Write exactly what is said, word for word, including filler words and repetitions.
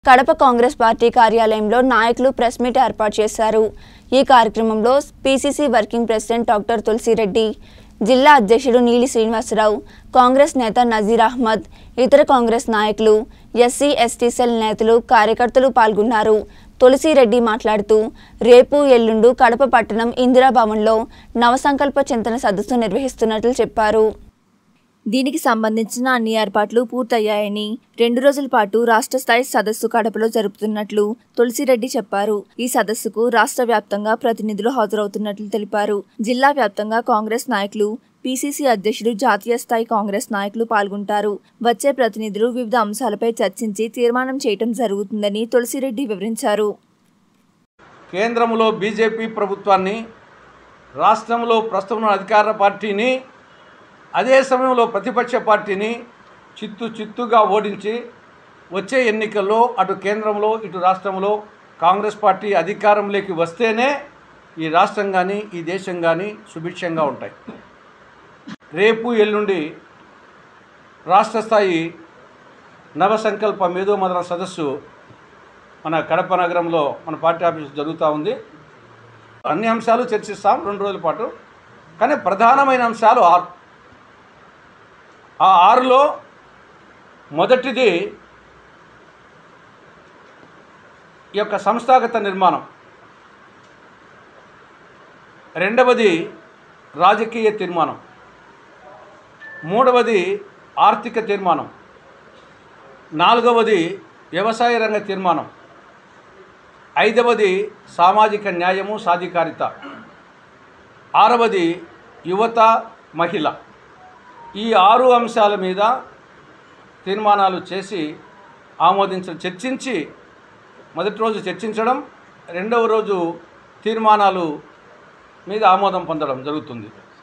Kadapa Congress party కార్యాలయంలో నాయకులు press meet ఏర్పాటు చేశారు। ఈ కార్యక్రమంలో PCC working president doctor Tulasireddy, జిల్లా అధ్యక్షుడు నీలి శ్రీనివాసరావు, కాంగ్రెస్ నేత నజీర్ అహ్మద్, ఇతర కాంగ్రెస్ నాయకులు, ఎస్సీ ఎస్టీ సెల్ నేతలు, కార్యకర్తలు పాల్గొన్నారు। తులసిరెడ్డి మాట్లాడుతూ రేపు ఎల్లుండు కడప పట్టణం ఇందిరా భవన్లో నవసంకల్ప చింతన సదస్సు నిర్వహిస్తున్నట్లు చెప్పారు। దీనికి సంబంధించిన అన్ని ఏర్పాట్లు పూర్తయ్యాయని, రెండు రోజుల పాటు రాష్ట్ర స్థాయి సదస్సు కడపలో జరుపుతున్నట్లు తులసిరెడ్డి చెప్పారు। ఈ సదస్సుకు రాష్ట్ర వ్యాప్తంగా ప్రతినిధులు హాజరవుతున్నట్లు తెలిపారు। జిల్లా వ్యాప్తంగా కాంగ్రెస్ నాయకులు, పీసీసీ అధ్యక్షుడు, జాతీయ స్థాయి కాంగ్రెస్ నాయకులు పాల్గొంటారు। వచ్చే ప్రతినిధులు వివిధ అంశాలపై చర్చించి తీర్మానం చేయడం జరుగుతుందని తులసిరెడ్డి వివరించారు। కేంద్రంలో బీజేపీ ప్రభుత్వాన్ని, రాష్ట్రంలో ప్రస్తుతం అధికార పార్టీని, అదే సమయంలో ప్రతిపక్ష పార్టీని చిత్తు చిత్తుగా ఓడించి వచ్చే ఎన్నికల్లో అటు కేంద్రంలో ఇటు రాష్ట్రంలో కాంగ్రెస్ పార్టీ అధికారంలోకి వస్తేనే ఈ రాష్ట్రం కానీ ఈ దేశం కానీ సుభిక్షంగా ఉంటాయి। రేపు ఎల్లుండి రాష్ట్ర స్థాయి నవసంకల్ప మేధోమథన సదస్సు మన కడప నగరంలో మన పార్టీ ఆఫీస్ జరుగుతూ ఉంది। అన్ని అంశాలు చర్చిస్తాం రెండు రోజుల పాటు, కానీ ప్రధానమైన అంశాలు ఆరు। ఆ ఆరులో మొదటిది ఈ యొక్క సంస్థాగత నిర్మాణం, రెండవది రాజకీయ తీర్మానం, మూడవది ఆర్థిక తీర్మానం, నాలుగవది వ్యవసాయ రంగ తీర్మానం, ఐదవది సామాజిక న్యాయము సాధికారిత, ఆరవది యువత మహిళ। ఈ ఆరు అంశాల మీద తీర్మానాలు చేసి ఆమోదించ చర్చించి మొదటి రోజు చర్చించడం, రెండవ రోజు తీర్మానాలు మీద ఆమోదం పొందడం జరుగుతుంది।